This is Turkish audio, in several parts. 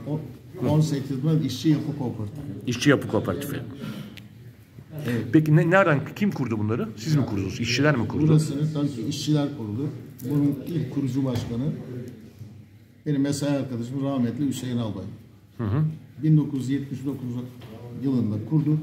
18 Mart İşçi Yapı Kooperatifi. İşçi Yapı Kooperatifi. Evet. Peki nereden, kim kurdu bunları? Siz mi kurdunuz? İşçiler mi kurdu? Burasını tabii ki işçiler kurdu. Bunun ilk kurucu başkanı benim mesai arkadaşım rahmetli Hüseyin Albay. 1979 yılında kurdu.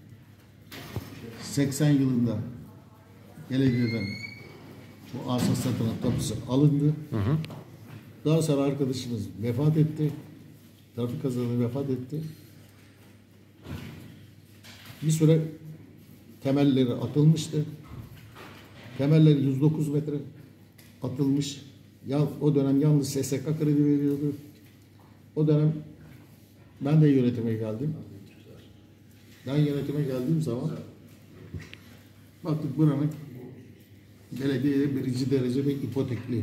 80 yılında belediyeden bu arsa satın tapusu alındı. Daha sonra arkadaşımız vefat etti. Trafik kazasında vefat etti. Bir süre temelleri atılmıştı. Temeller 109 metre atılmış. Ya, o dönem yalnız SSK kredi veriyordu. O dönem ben de yönetime geldim. Ben yönetime geldiğim zaman baktık buranın belediyeye birinci derece bir ipotekli.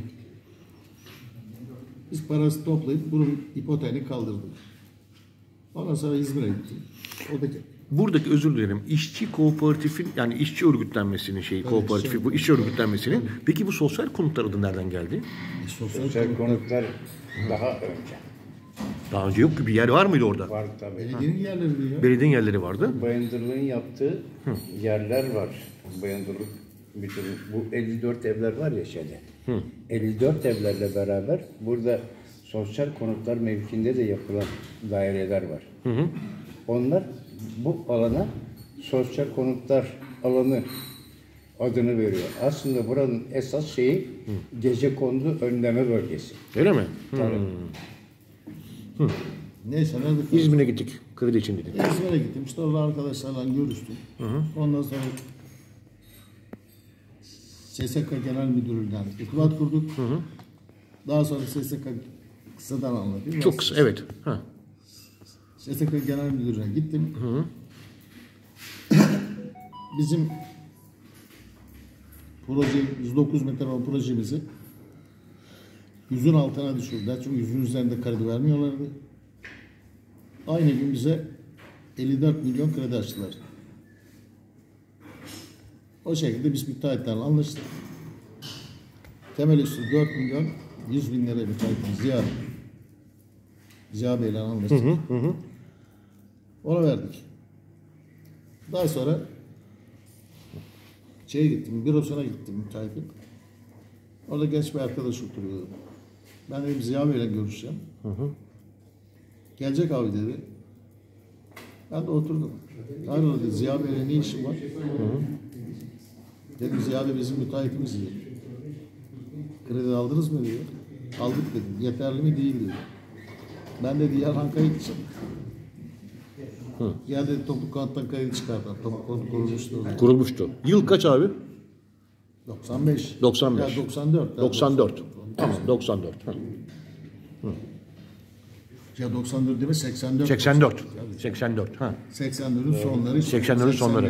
Biz parası toplayıp bunun ipoteğini kaldırdık. Ondan sonra İzmir'e gittim. Buradaki, özür dilerim, işçi kooperatifin, yani işçi örgütlenmesinin kooperatifi, bu işçi örgütlenmesinin. Peki bu sosyal konutlar adı nereden geldi? Sosyal konutlar daha önce. Daha önce yok ki, bir yer var mıydı orada? Var tabii. Belediyenin yerleri ya. Belediyenin yerleri vardı. Bayındırlığın yaptığı yerler var. Bayındırlık bütün bu 54 evler var ya şeyde. 54 evlerle beraber burada sosyal konutlar mevkinde de yapılan daireler var. Onlar bu alana sosyal konutlar alanı adını veriyor. Aslında buranın esas şeyi gecekondu önleme bölgesi. Öyle mi? Tabii. Neyse, nerede? İzmir'e gittik. Kredi için dedik. İzmir'e gittim. İşte orada arkadaşlarla görüştüm. Ondan sonra SSK Genel Müdürlüğü'nden irtibat kurduk. Daha sonra SSK kısadan anlatayım. Çok kısa, evet. SSK Genel Müdürlüğü'ne gittim. Bizim proje 109 metre olan projemizi 100'ün altına düşürdüler. Çünkü 100'ün üzerinde kredi vermiyorlardı. Aynı gün bize 54 milyon kredi açtılar. O şekilde biz müteahhitlerle anlaştık. Temel üstü 4 milyon 100 bin liraya müteahhitin Ziya Bey'le anlaştık. Ona verdik. Daha sonra bürosuna gittim müteahhitin. Orada genç bir arkadaş oturuyordu. Ben dedim Ziya Bey'le görüşeceğim. Gelecek abi dedi. Ben de oturdum. Hayrola dedi, Ziya Bey'le ne işin var? Dedim Ziya Bey bizim müteahhitimiz diyor. Kredi aldınız mı diyor. Aldık dedim. Yeterli mi değil diyor. Ben de Diyarbakır'a gideceğim. Ya dedi toplu konuttan kredi çıkardı. Toplu konut kurulmuştu. Kurulmuştu. Yıl kaç abi? 95. 95. Ya 94. 94. Tamam, 94. Ya 94 değil mi? 84. 84. 84. 84'ün sonları. 80'lerin sonları.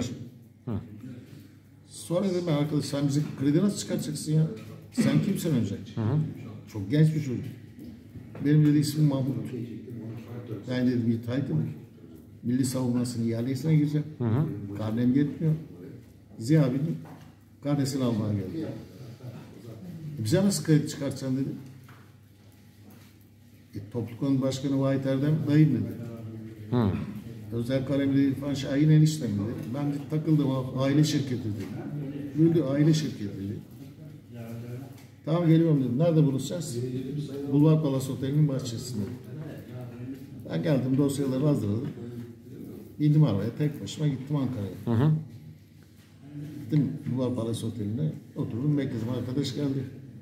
Sonra dedim arkadaş sen bizi kredi nasıl çıkartacaksın ya? Sen kimsin önce? Çok genç bir çocuk. Benim dedi ismim Mahmut. Ben dedim müteahhitim. Milli Savunması'nın ihalesine gireceğim. Karnem yetmiyor. Ziya abinin karnesini almaya geldi. Bize nasıl kredi çıkartacaksın dedi. Toplu Konut Başkanı Vahit Erdem dayım dedi. Özel kalemli İrfan Şahin eniştem dedi. Ben de takıldım, aile şirketi dedi. Güldü, aile şirketi dedi. Tamam geliyorum dedim. Nerede buluşacağız? Bulvar Palas Oteli'nin bahçesinde. Ben geldim, dosyaları hazırladım. Bindim arabaya, tek başıma gittim Ankara'ya. Gittim Bulvar Palas Oteli'ne, oturdum bekledim. Arkadaş geldi.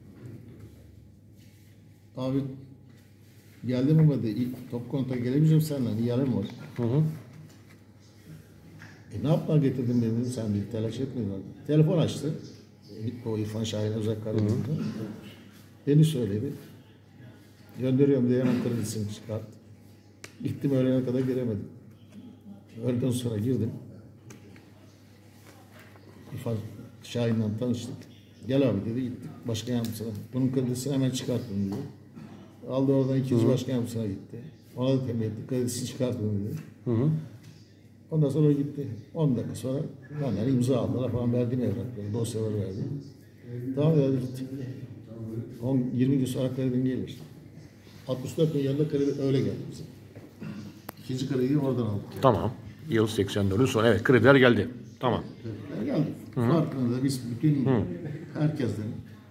Abi geldim ama de Top Konut'a gelemeyeceğim senden. İhale mi var? Ne yapmaya getirdin dedim, sen bir telaş etmedin. Telefon açtı. O İrfan Şahin özel kararında. Beni söyledi. Gönderiyorum diye hemen kredisini çıkarttı. Gittim öğlene kadar giremedim. Öğleden sonra girdim. İrfan Şahin'le tanıştık. Gel abi dedi, gittik başkan yardımcısına. Bunun kredisini hemen çıkarttım dedi. Aldı oradan ikinci başkan yardımcısına gitti. Ona da tembih etti, kredisini çıkarttım dedi. Ondan sonra gitti. 10 dakika sonra benden imza aldılar falan, verdim evrakları, dosyaları verdim. Tamam dedi, gitti. 20 gün sonra kredin gelir. 64 milyarda kredi öyle geldi bize. İkinci krediyi oradan aldık. Tamam. Yıl 84'ün sonu. Evet, krediler geldi. Tamam. Krediler geldi. Farkında da biz bütün herkesten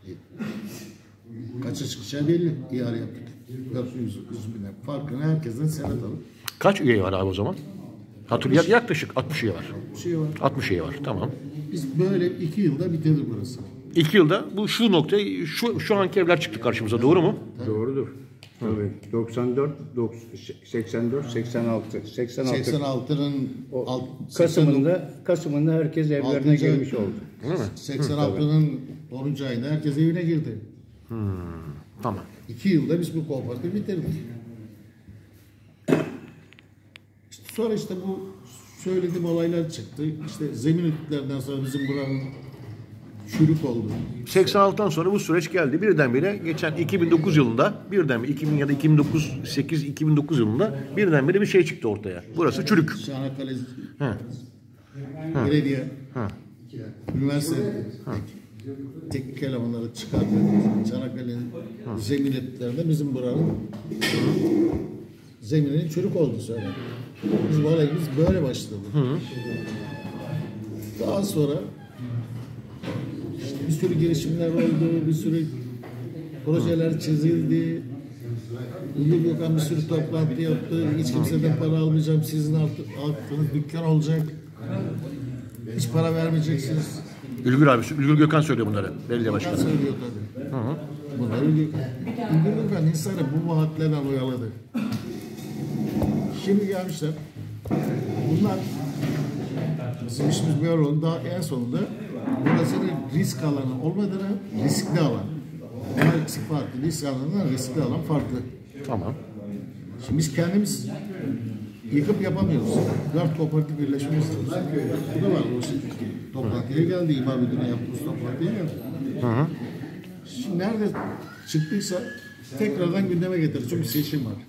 kaça çıkacağı belli. İhale yaptık. 400 bine. Farkını herkesten senet alıp Kaç üye var abi o zaman? Hatırlayın, yaklaşık 60 üye var. bir şey var. 60 üye var. Tamam. Biz böyle 2 yılda bitirdik burası. 2 yılda bu şu noktaya şu anki evler çıktı karşımıza. Doğru mu? Doğrudur. Tabii. 94, 84, 86. 86'nın Kasım'ında herkes evlerine Altıncı- girmiş oldu. Değil mi? 86'nın 10. ayında herkes evine girdi. Tamam. 2 yılda biz bu kooperatifi bitirdik. Sonra işte bu söylediğim olaylar çıktı. İşte zemin etütlerinden sonra bizim buranın çürük oldu. 86'dan sonra bu süreç geldi. Birdenbire geçen 2009 yılında 2000 ya da 2009 yılında birdenbire bir şey çıktı ortaya. Burası çürük. Çanakkale He. Belediye Ha. üniversite teknik elemanları çıkardı. Çanakkale'nin zemin etütlerinde bizim buranın zemininin çürük olduğu söyledi. Bizim olayımız böyle başladı. Daha sonra işte bir sürü girişimler oldu, bir sürü projeler çizildi. Ünlü Gökhan bir sürü toplantı yaptı. Hiç kimseden para almayacağım, sizin altınız dükkan olacak. Hiç para vermeyeceksiniz. Ülgür Gökhan söylüyor bunları. Belediye başkanı. Söylüyor tabii. Bunları Ünlü Gökhan insanı bu vaatlerden oyaladı. Şimdi gelmişler. Bunlar bizim işimiz böyle oldu. Daha en sonunda burasının risk alanı olmadığını riskli alan. Her ikisi farklı. Risk alanından riskli alan farklı. Tamam. Şimdi biz kendimiz yıkıp yapamıyoruz. 4 kooperatif birleşmek istiyoruz. Bu da var. O toplantıya geldi. İmar Müdürü'ne yaptığımız toplantıya geldi. Şimdi nerede çıktıysa tekrardan gündeme getirir. Çünkü seçim var.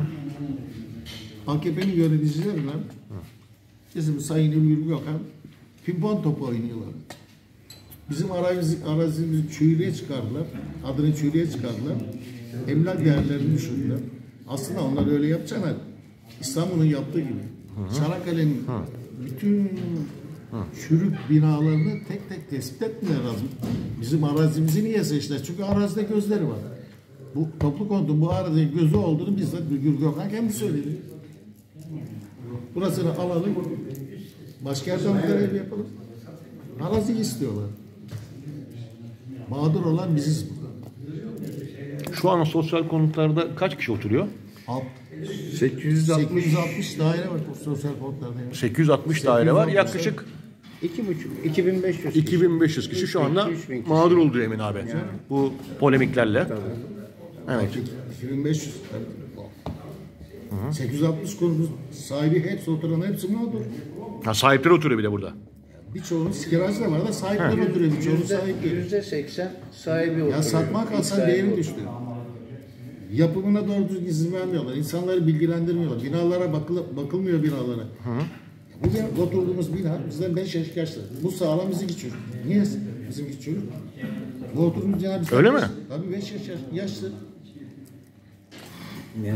AKP'nin yöneticileriyle bizim Sayın Ülgür Gökhan pimpon topu oynuyorlar. Bizim arazimizi çiğliğe çıkardılar. Adını çiğliğe çıkardılar. Emlak değerlerini düşürdüler. Aslında onlar öyle yapacaklar. İstanbul'un yaptığı gibi. Çanakkale'nin bütün çürük binalarını tek tek tespit etmeleri lazım. Bizim arazimizi niye seçtiler? Çünkü arazide gözleri var. Bu toplu konutun bu arazide gözü olduğunu bizzat Ülgür Gökhan kendi söyledi. Burasını alalım. Başka yerden bir ev yapalım. Arazi istiyorlar. Mağdur olan biziz burada. Şu an sosyal konutlarda kaç kişi oturuyor? 860 daire var sosyal konutlarda. 860 daire var. Yaklaşık 2500 kişi. 2500 kişi şu anda 3000 kişi. mağdur oldu Emin abi. Bu polemiklerle. Evet. 2500. 860 konumuz sahibi hepsi oturan hepsi mağdur. Ha, sahipleri oturuyor bir de burada. Birçoğunuz kiracı da var da sahipleri oturuyor. Birçoğunuz sahip değil. %80 sahibi oturuyor. Ya satmak alsan değeri düştü. Yapımına doğru düzgün izin vermiyorlar. İnsanları bilgilendirmiyorlar. Binalara bakılmıyor binalara. Bu oturduğumuz bina bizden 5 yaş yaşlı. Bu sağlam bizimki çocuk. Niye bizimki çocuk? Bu oturduğumuz bina bizden Öyle mi? Tabii 5 yaş yaşlı. Ya.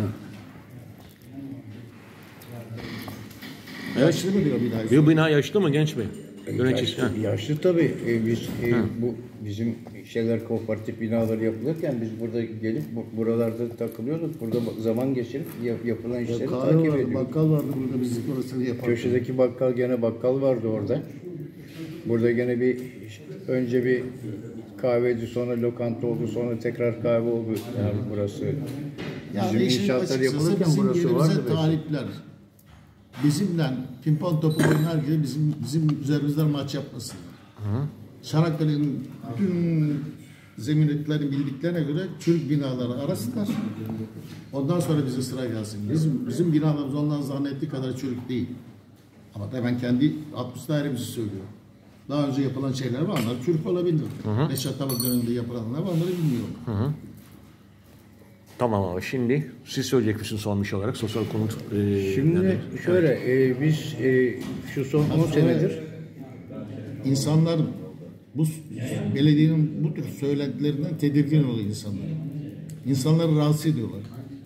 Yaşlı mı diyor bina? Bu bina yaşlı mı genç mi? Yönetici. Ha. Yaşlı tabii. Bu bizim şeyler kooperatif binaları yapılırken biz burada gelip buralarda takılıyorduk. Burada zaman geçirip yapılan işleri Kahve takip vardı, ediyorduk. bakkal vardı burada biz orasını yapardık. Köşedeki bakkal vardı orada. Burada gene önce bir kahveci, sonra lokanta oldu, sonra tekrar kahve oldu. Yani burası Yani bizim işin inşaatlar açıkçası yapılırken bizim burası yerimize vardı. talipler. Bizimle pimpon topu oynar gibi bizim üzerimizden maç yapmasınlar. Çanakkale'nin bütün zemin etütlerini bildiklerine göre çürük binaları arasınlar. Ondan sonra bize sıra gelsin. Bizim binalarımız ondan zannettiği kadar çürük değil. Ama da ben kendi 60 dairemizi söylüyorum. Daha önce yapılan şeyler var. Onlar çürük olabilir. Reşat Talat döneminde yapılanlar var. Onları bilmiyorum. Tamam abi. Şimdi siz söyleyecek misiniz son bir şey olarak? Sosyal konut. Şimdi yani- şöyle biz şu son 10 senedir İnsanlar bu belediyenin bu tür söylentilerinden tedirgin oluyor insanlar. İnsanları rahatsız ediyorlar.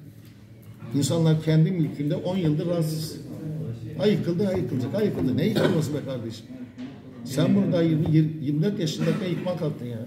İnsanlar kendi mülkünde 10 yıldır rahatsız. Ha yıkıldı, ha yıkılacak. Ha yıkıldı. Ne yıkılması be kardeşim? Sen bunu daha 24 yaşındayken yıkmak kalktın ya.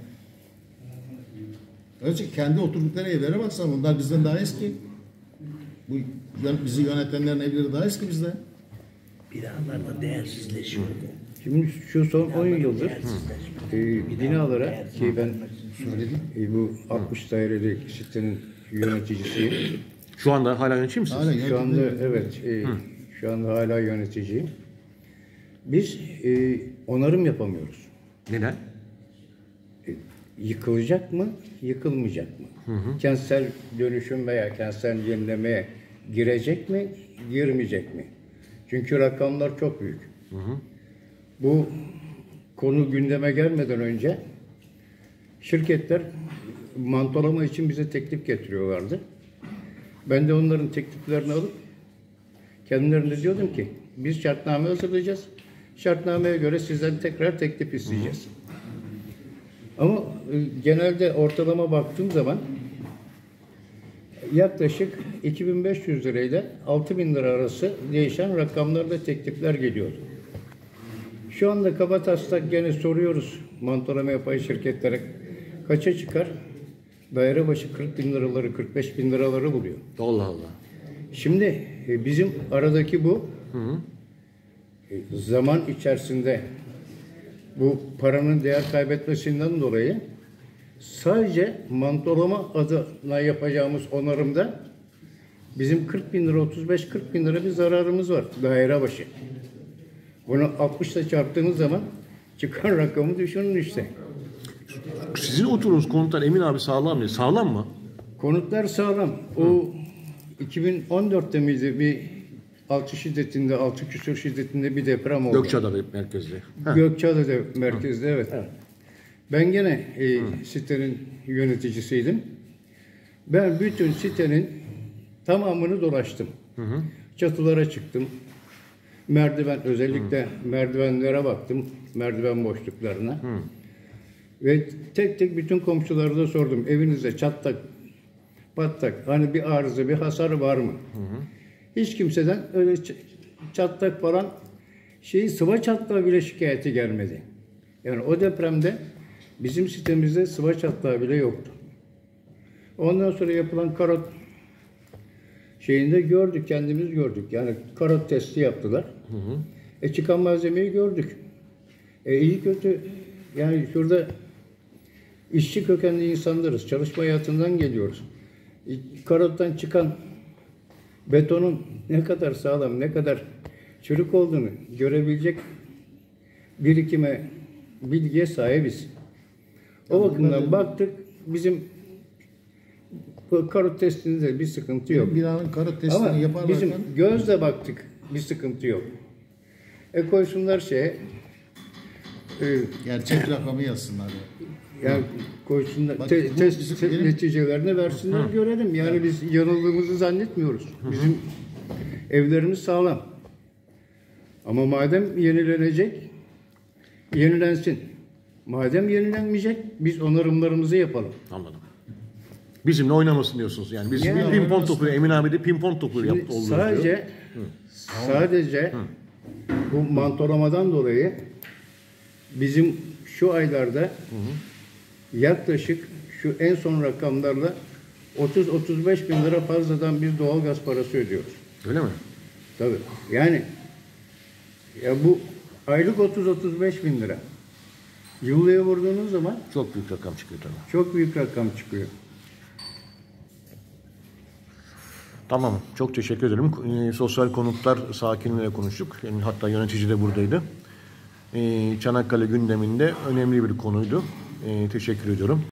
Öylece kendi oturdukları evlere baksan bunlar bizden daha eski. Bu bizi yönetenlerin evleri daha eski bizden. Binalar da değersizleşiyor. Şimdi şu son 10 yıldır binalara ki ben bu 60 dairelik sitenin yöneticisiyim. Şu anda hala yönetiyor musunuz? Hala Şu anda yönetimde- evet, şu anda hala yöneticiyim. Biz onarım yapamıyoruz. Neden? Yıkılacak mı, yıkılmayacak mı? Kentsel dönüşüm veya kentsel yenilemeye girecek mi, girmeyecek mi? Çünkü rakamlar çok büyük. Bu konu gündeme gelmeden önce şirketler mantolama için bize teklif getiriyorlardı. Ben de onların tekliflerini alıp kendilerine diyordum ki biz şartname hazırlayacağız. Şartnameye göre sizden tekrar teklif isteyeceğiz. Ama genelde ortalama baktığım zaman yaklaşık 2500 lirayla 6000 lira arası değişen rakamlarda teklifler geliyordu. Şu anda kabataslak gene soruyoruz mantolama yapan şirketlere kaça çıkar? Daire başı 40 bin liraları, 45 bin liraları buluyor. Allah Allah. Şimdi bizim aradaki bu zaman içerisinde bu paranın değer kaybetmesinden dolayı sadece mantolama adına yapacağımız onarımda bizim 40 bin lira, 35-40 bin lira bir zararımız var daire başı. Bunu 60 ile çarptığınız zaman çıkan rakamı düşünün işte. Sizin oturduğunuz konutlar Emin abi sağlam mı? Sağlam mı? Konutlar sağlam. O 2014'te miydi bir 6 şiddetinde, 6 küsur şiddetinde bir deprem oldu. Gökçeada merkezde. Gökçeada merkezde evet. Ben gene sitenin yöneticisiydim. Ben bütün sitenin tamamını dolaştım. Çatılara çıktım. Merdiven, özellikle merdivenlere baktım. Merdiven boşluklarına. Ve tek tek bütün komşulara da sordum. Evinizde çatlak, patlak, hani bir arıza, bir hasar var mı? Hiç kimseden öyle çatlak falan sıva çatlağı bile şikayeti gelmedi. Yani o depremde bizim sitemizde sıva çatlağı bile yoktu. Ondan sonra yapılan karot gördük, kendimiz gördük. Yani karot testi yaptılar. Çıkan malzemeyi gördük. İyi kötü yani şurada işçi kökenli insanlarız. Çalışma hayatından geliyoruz. Karottan çıkan betonun ne kadar sağlam, ne kadar çürük olduğunu görebilecek birikime, bilgiye sahibiz. O bakımdan baktık, bizim bu karot testinde bir sıkıntı yok. Binanın karot testini Ama yaparlarken bizim gözle baktık, bir sıkıntı yok. Koysunlar gerçek rakamı yazsınlar. yani koysunlar, Bak, test benim- neticelerini versinler görelim. Yani biz yanıldığımızı zannetmiyoruz. Bizim evlerimiz sağlam. Ama madem yenilenecek, yenilensin. Madem yenilenmeyecek, biz onarımlarımızı yapalım. Anladım. Bizimle oynamasın diyorsunuz. Yani biz Yani pimpon topu, Emin abi de pimpon topu Şimdi yaptı oluyor diyor. sadece bu mantolamadan dolayı bizim şu aylarda yaklaşık şu en son rakamlarla 30-35 bin lira fazladan bir doğalgaz parası ödüyoruz. Öyle mi? Tabii. Yani ya bu aylık 30-35 bin lira. Yıllığa vurduğunuz zaman Çok büyük rakam çıkıyor tabii. çok büyük rakam çıkıyor. Tamam. Çok teşekkür ederim. Sosyal konutlar sakinliğiyle konuştuk. Yani hatta yönetici de buradaydı. Çanakkale gündeminde önemli bir konuydu. Teşekkür ediyorum.